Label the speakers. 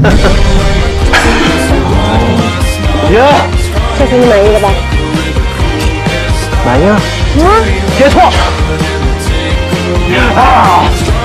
Speaker 1: 耶，
Speaker 2: 这次你满意了吧？
Speaker 1: 满意了。
Speaker 2: 啊，
Speaker 1: 接错。啊！